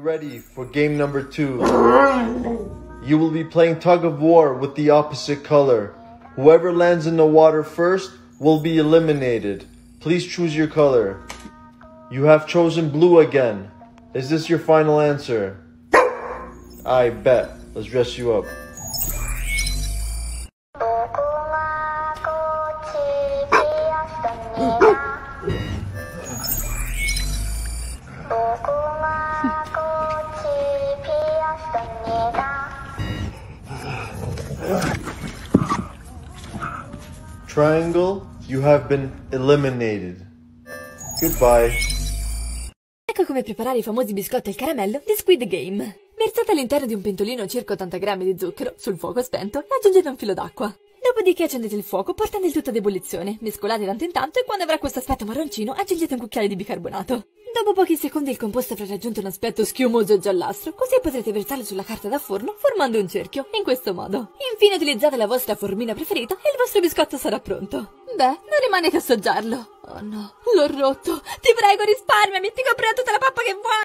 ready for game number 2. You will be playing tug of war with the opposite color. Whoever lands in the water first will be eliminated. Please choose your color. You have chosen blue again. Is this your final answer? I bet. Let's dress you up. Triangle, you have been eliminated. Goodbye. Ecco come preparare i famosi biscotti al caramello di Squid Game. Versate all'interno di un pentolino circa 80 grammi di zucchero sul fuoco spento e aggiungete un filo d'acqua. Dopodiché accendete il fuoco portando il tutto ad ebollizione, mescolate tanto in tanto e quando avrà questo aspetto marroncino aggiungete un cucchiaio di bicarbonato. Dopo pochi secondi il composto avrà raggiunto un aspetto schiumoso e giallastro, così potrete versarlo sulla carta da forno formando un cerchio, in questo modo. Infine utilizzate la vostra formina preferita e il vostro biscotto sarà pronto. Beh, non rimane che assaggiarlo. Oh no, l'ho rotto. Ti prego risparmiami, ti comprerò tutta la pappa che vuoi.